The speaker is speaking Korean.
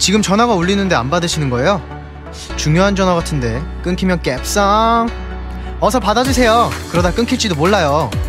지금 전화가 울리는데 안 받으시는 거예요? 중요한 전화 같은데 끊기면 깹상. 어서 받아주세요. 그러다 끊길지도 몰라요.